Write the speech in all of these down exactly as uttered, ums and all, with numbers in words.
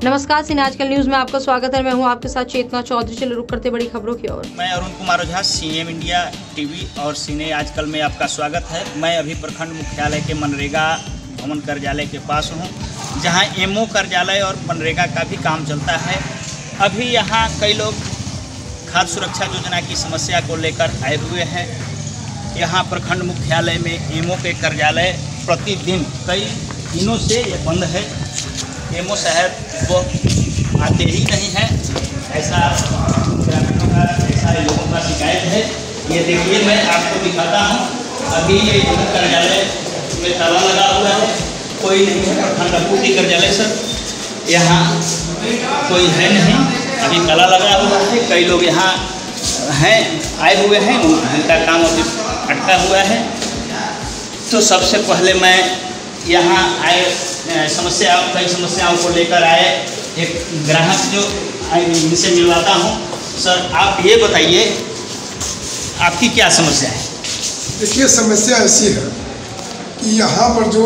नमस्कार, सीने आजकल न्यूज में आपका स्वागत है। मैं हूं आपके साथ चेतना चौधरी। चलो रुक करते बड़ी खबरों की ओर। मैं Arun Kumar Ojha, CM India TV और सीने आजकल में आपका स्वागत है। मैं अभी प्रखंड मुख्यालय के मनरेगा भवन कार्यालय के पास हूं, जहां एमओ कार्यालय और मनरेगा का भी काम चलता है। अभी यहां कई लोग खाद्य सुरक्षा योजना की समस्या को लेकर आए हुए हैं। यहां प्रखंड मुख्यालय में एमओ के कार्यालय प्रतिदिन कई दिनों से ये बंद है। एमओ साहब वो आते ही नहीं हैं, ऐसा ग्रामीणों का ऐसा लोगों का शिकायत है। ये देखिए, मैं आपको दिखाता हूँ। अभी ये कार्यालय में ताला लगा हुआ है, कोई नहीं है। प्रखंड आपूर्ति कार्यालय सर, यहाँ कोई है नहीं, अभी ताला लगा हुआ है। कई लोग यहाँ हैं, आए हुए हैं, उनका काम अभी अटका हुआ है। तो सबसे पहले मैं यहाँ आए समस्या कई समस्याओं को लेकर आए एक ग्राहक जो इनसे मिलवाता हूँ। सर, आप ये बताइए आपकी क्या समस्या है? देखिए, समस्या ऐसी है कि यहाँ पर जो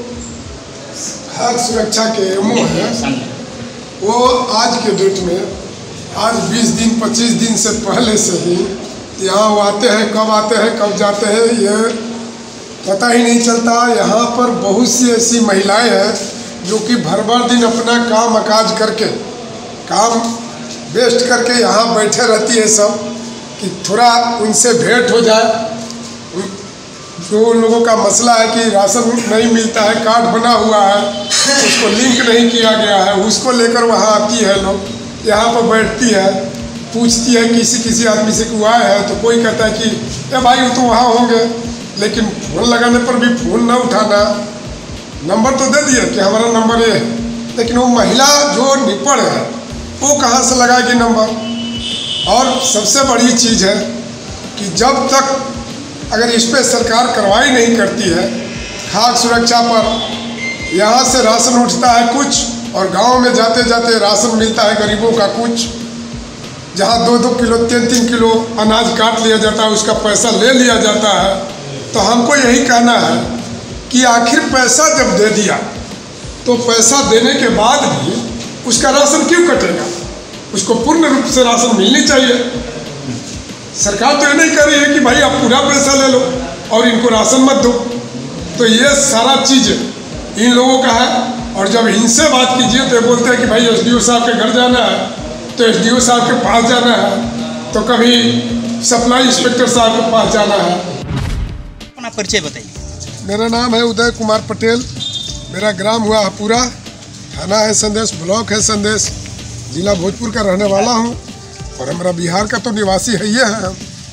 खाद्य सुरक्षा के एमओ है वो आज के डेट में आज बीस दिन पच्चीस दिन से पहले से ही यहाँ वो आते हैं। कब आते हैं कब जाते हैं ये पता ही नहीं चलता। यहाँ पर बहुत सी ऐसी महिलाएं हैं जो कि भर भर दिन अपना काम काज करके काम वेस्ट करके यहाँ बैठे रहती है सब कि थोड़ा उनसे भेंट हो जाए। जो उन लोगों का मसला है कि राशन नहीं मिलता है, कार्ड बना हुआ है, उसको लिंक नहीं किया गया है, उसको लेकर वहाँ आती है। लोग यहाँ पर बैठती है, पूछती है किसी किसी आदमी से कि आए है, तो कोई कहता है कि ए भाई वो तो वहाँ होंगे, लेकिन फ़ोन लगाने पर भी फ़ोन ना उठाना। नंबर तो दे दिया कि हमारा नंबर ये है, लेकिन वो महिला जो निपड़ है वो कहाँ से लगाएगी नंबर। और सबसे बड़ी चीज़ है कि जब तक अगर इस पर सरकार कार्रवाई नहीं करती है, खाद्य सुरक्षा पर यहाँ से राशन उठता है कुछ और गांव में जाते जाते राशन मिलता है गरीबों का कुछ। जहाँ दो दो किलो तीन तीन किलो अनाज काट लिया जाता है, उसका पैसा ले लिया जाता है। तो हमको यही कहना है कि आखिर पैसा जब दे दिया तो पैसा देने के बाद भी उसका राशन क्यों कटेगा? उसको पूर्ण रूप से राशन मिलनी चाहिए। सरकार तो ये नहीं कह रही है कि भाई आप पूरा पैसा ले लो और इनको राशन मत दो। तो ये सारा चीज़ इन लोगों का है। और जब इनसे बात कीजिए तो बोलते हैं कि भाई एस डी ओ साहब के घर जाना है, तो एस डी ओ साहब के पास जाना है, तो कभी सप्लाई इंस्पेक्टर साहब के पास जाना है। अपना परिचय बताइए। मेरा नाम है उदय कुमार पटेल, मेरा ग्राम हुआ हपूरा, थाना है संदेश, ब्लॉक है संदेश, जिला भोजपुर का रहने वाला हूँ और हमारा बिहार का तो निवासी है ये है।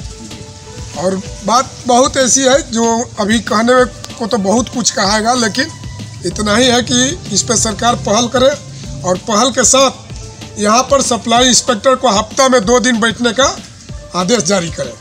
और बात बहुत ऐसी है जो अभी कहने में को तो बहुत कुछ कहाएगा, लेकिन इतना ही है कि इस पर सरकार पहल करे और पहल के साथ यहाँ पर सप्लाई इंस्पेक्टर को हफ्ता में दो दिन बैठने का आदेश जारी करे।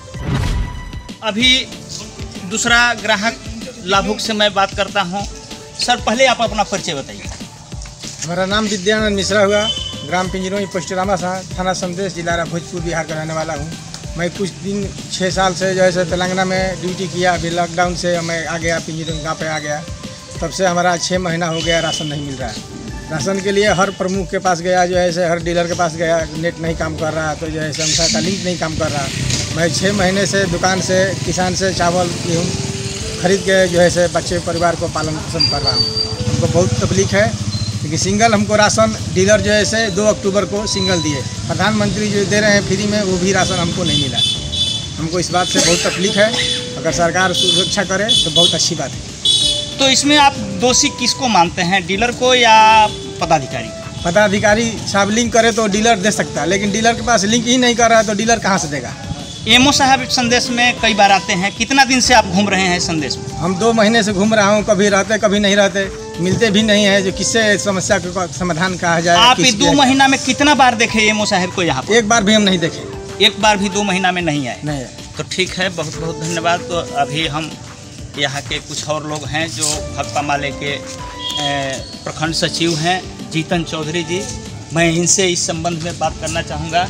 अभी दूसरा ग्राहक लाभुक से मैं बात करता हूं। सर, पहले आप अपना परिचय बताइए। हमारा नाम विद्यानंद मिश्रा हुआ, ग्राम पिंजरों पोस्ट रामासा, थाना संदेश, जिला भोजपुर, बिहार का रहने वाला हूं। मैं कुछ दिन छः साल से जो है तेलंगाना में ड्यूटी किया। अभी लॉकडाउन से मैं आ गया पिंजरों गाँव पे आ गया। तब से हमारा छः महीना हो गया राशन नहीं मिल रहा है। राशन के लिए हर प्रमुख के पास गया, जो है हर डीलर के पास गया, नेट नहीं काम कर रहा, तो जो है संस्था का लिंक नहीं काम कर रहा। मैं छः महीने से दुकान से किसान से चावल गेहूँ खरीद के जो है से बच्चे परिवार को पालन पोषण कर रहा हूँ। हमको बहुत तकलीफ है क्योंकि सिंगल हमको राशन डीलर जो है से दो अक्टूबर को सिंगल दिए, प्रधानमंत्री जो दे रहे हैं फ्री में, वो भी राशन हमको नहीं मिला। हमको इस बात से बहुत तकलीफ है। अगर सरकार सुरक्षा करे तो बहुत अच्छी बात है। तो इसमें आप दोषी किसको मानते हैं, डीलर को या पदाधिकारी? पदाधिकारी साहब लिंक करे तो डीलर दे सकता है, लेकिन डीलर के पास लिंक ही नहीं कर रहा है तो डीलर कहाँ से देगा? एमओ साहब संदेश में कई बार आते हैं। कितना दिन से आप घूम रहे हैं संदेश में? हम दो महीने से घूम रहा हूँ, कभी रहते कभी नहीं रहते, मिलते भी नहीं है। जो किससे समस्या का समाधान कहा जाए। आप इस दो महीना में कितना बार देखे एमओ साहब को यहाँ पर? एक बार भी हम नहीं देखे। एक बार भी दो महीना में नहीं आए? नहीं है। तो ठीक है, बहुत बहुत धन्यवाद। तो अभी हम यहाँ के कुछ और लोग हैं जो भक्ता माले के प्रखंड सचिव हैं, जीतन चौधरी जी। मैं इनसे इस संबंध में बात करना चाहूँगा।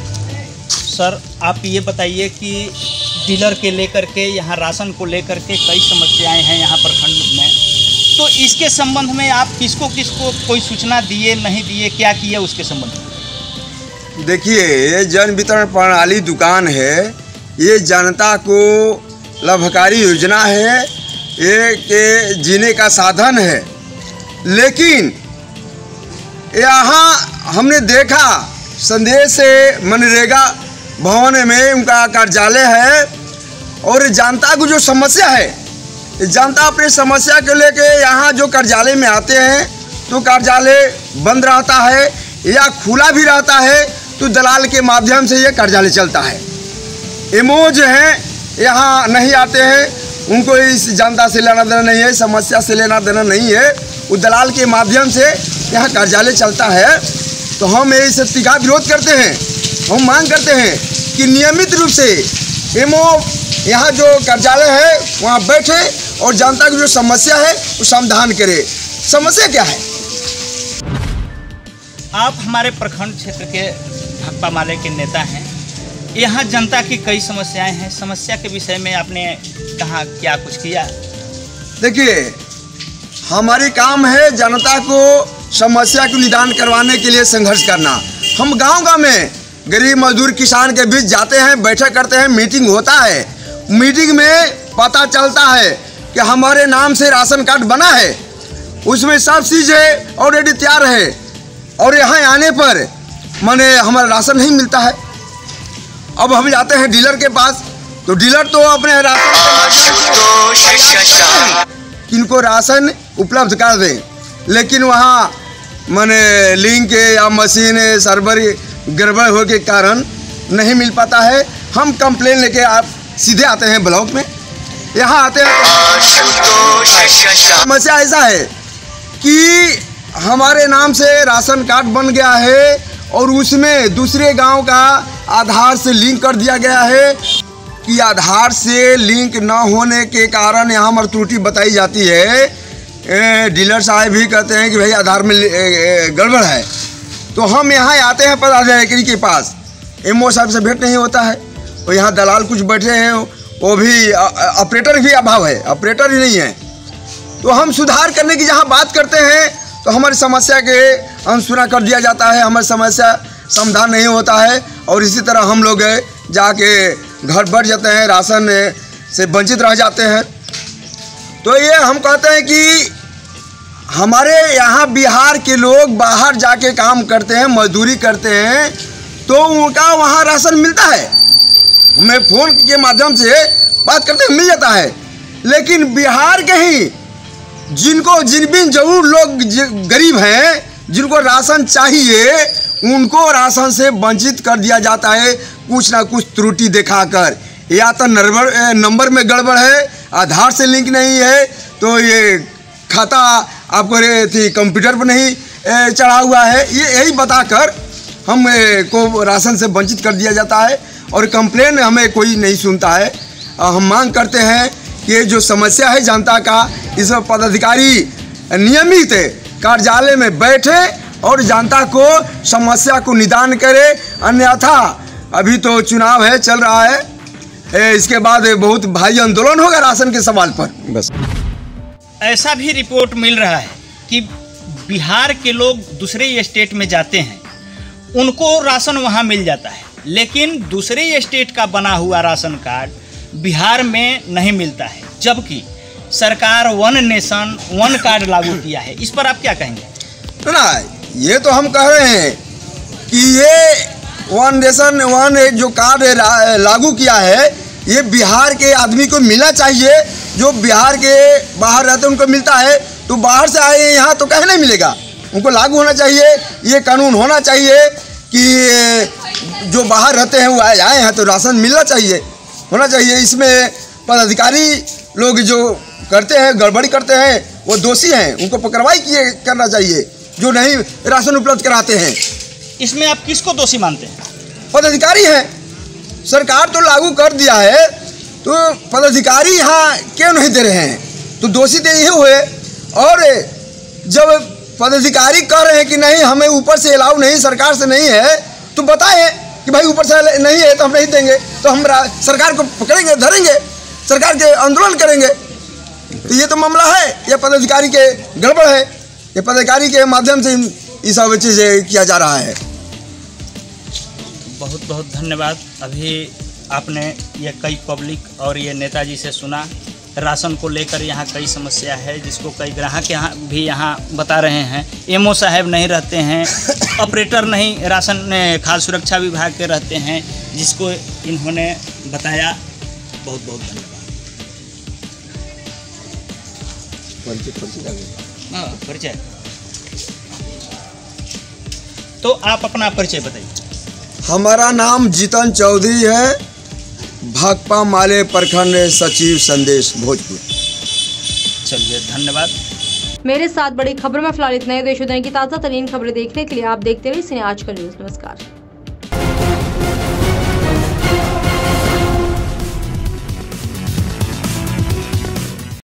सर, आप ये बताइए कि डीलर के लेकर के यहाँ राशन को लेकर के कई समस्याएं हैं यहाँ प्रखंड में। तो इसके संबंध में आप किसको किसको कोई सूचना दिए, नहीं दिए, क्या किए उसके संबंध में? देखिए, ये जन वितरण प्रणाली दुकान है, ये जनता को लाभकारी योजना है, ये के जीने का साधन है। लेकिन यहाँ हमने देखा संदेश से मनरेगा भवन में उनका कार्यालय है और जनता को जो समस्या है, जनता अपनी समस्या को लेके यहाँ जो कार्यालय में आते हैं तो कार्यालय बंद रहता है या खुला भी रहता है, तो दलाल के माध्यम से ये कार्यालय चलता है। एमओ जो हैं यहाँ नहीं आते हैं, उनको इस जनता से लेना देना नहीं है, समस्या से लेना देना नहीं है, वो दलाल के माध्यम से यहाँ कार्यालय चलता है। तो हम इस स्थिति का विरोध करते हैं। हम मांग करते हैं कि नियमित रूप से एमओ यहाँ जो कार्यालय है वहाँ बैठे और जनता की जो समस्या है वो समाधान करे। समस्या क्या है? आप हमारे प्रखंड क्षेत्र के भाकपा माले के नेता हैं, यहाँ जनता की कई समस्याएं हैं, समस्या के विषय में आपने कहा क्या कुछ किया? देखिए, हमारी काम है जनता को समस्या को निदान करवाने के लिए संघर्ष करना। हम गांव गांव में गरीब मजदूर किसान के बीच जाते हैं, बैठक करते हैं, मीटिंग होता है। मीटिंग में पता चलता है कि हमारे नाम से राशन कार्ड बना है, उसमें सब चीज़ें ऑलरेडी तैयार है, और यहाँ आने पर माने हमारा राशन नहीं मिलता है। अब हम जाते हैं डीलर के पास, तो डीलर तो अपने राशन किनको राशन उपलब्ध कर दें, लेकिन वहाँ माने लिंक या मशीन सर्वर गड़बड़ हो के कारण नहीं मिल पाता है। हम कंप्लेन लेके आप सीधे आते हैं ब्लॉक में, यहाँ आते हैं। समस्या ऐसा है कि हमारे नाम से राशन कार्ड बन गया है और उसमें दूसरे गांव का आधार से लिंक कर दिया गया है कि आधार से लिंक न होने के कारण यहाँ हमारी त्रुटि बताई जाती है। डीलर साहब भी कहते हैं कि भाई आधार में गड़बड़ है। तो हम यहाँ आते हैं पदाधिकारी के पास, एमओ साहब से भेंट नहीं होता है, और यहाँ दलाल कुछ बैठे हैं, वो भी ऑपरेटर भी अभाव है, ऑपरेटर ही नहीं है। तो हम सुधार करने की जहाँ बात करते हैं तो हमारी समस्या के अनसुना कर दिया जाता है, हमारी समस्या समाधान नहीं होता है, और इसी तरह हम लोग जाके घर बढ़ जाते हैं, राशन से वंचित रह जाते हैं। तो ये हम कहते हैं कि हमारे यहाँ बिहार के लोग बाहर जाके काम करते हैं, मजदूरी करते हैं, तो उनका वहाँ राशन मिलता है, हमें फ़ोन के माध्यम से बात करते हैं, मिल जाता है। लेकिन बिहार के ही जिनको जिन बिन जरूर लोग गरीब हैं, जिनको राशन चाहिए, उनको राशन से वंचित कर दिया जाता है कुछ ना कुछ त्रुटि दिखाकर। या तो नंबर नंबर में गड़बड़ है, आधार से लिंक नहीं है, तो ये खाता आपको थी कंप्यूटर पर नहीं चढ़ा हुआ है, ये यही बताकर हम को राशन से वंचित कर दिया जाता है, और कंप्लेन हमें कोई नहीं सुनता है। हम मांग करते हैं कि ये जो समस्या है जनता का, इस पदाधिकारी नियमित कार्यालय में बैठे और जनता को समस्या को निदान करे। अन्यथा अभी तो चुनाव है, चल रहा है, इसके बाद बहुत भारी आंदोलन होगा राशन के सवाल पर। बस ऐसा भी रिपोर्ट मिल रहा है कि बिहार के लोग दूसरे स्टेट में जाते हैं, उनको राशन वहाँ मिल जाता है, लेकिन दूसरे स्टेट का बना हुआ राशन कार्ड बिहार में नहीं मिलता है, जबकि सरकार वन नेशन वन कार्ड लागू किया है। इस पर आप क्या कहेंगे? तो ना, ये तो हम कह रहे हैं कि ये वन नेशन वन जो कार्ड लागू किया है, ये बिहार के आदमी को मिलना चाहिए। जो बिहार के बाहर रहते हैं उनको मिलता है, तो बाहर से आए यहाँ तो कहीं नहीं मिलेगा, उनको लागू होना चाहिए। ये कानून होना चाहिए कि जो बाहर रहते हैं वो आए आए हैं तो राशन मिलना चाहिए, होना चाहिए। इसमें पदाधिकारी लोग जो करते हैं, गड़बड़ी करते हैं, वो दोषी हैं, उनको पकड़वाई किए करना चाहिए, जो नहीं राशन उपलब्ध कराते हैं। इसमें आप किसको दोषी मानते हैं? पदाधिकारी हैं। सरकार तो लागू कर दिया है, तो पदाधिकारी यहाँ क्यों नहीं दे रहे हैं? तो दोषी तो यही हुए। और जब पदाधिकारी कह रहे हैं कि नहीं हमें ऊपर से अलाउ नहीं, सरकार से नहीं है, तो बताएं कि भाई ऊपर से नहीं है तो हम नहीं देंगे, तो हम सरकार को पकड़ेंगे, धरेंगे, सरकार के आंदोलन करेंगे। तो ये तो मामला है, ये पदाधिकारी के गड़बड़ है, ये पदाधिकारी के माध्यम से इस सब चीज़ किया जा रहा है। बहुत बहुत धन्यवाद। अभी आपने ये कई पब्लिक और ये नेताजी से सुना, राशन को लेकर यहाँ कई समस्या है जिसको कई ग्राहक यहाँ भी यहाँ बता रहे हैं। एमओ साहब नहीं रहते हैं, ऑपरेटर नहीं, राशन खाद्य सुरक्षा विभाग के रहते हैं, जिसको इन्होंने बताया। बहुत बहुत धन्यवाद। हाँ, परिचय तो आप अपना परिचय बताइए। हमारा नाम जीतन चौधरी है, भाकपा माले प्रखंड सचिव संदेश भोजपुर। चलिए धन्यवाद। मेरे साथ बड़ी खबर में फिलहाल इतना ही। देश दुनिया की ताज़ा तरीन खबरें देखने के लिए आप देखते रहिए सिने आजकल न्यूज़। नमस्कार।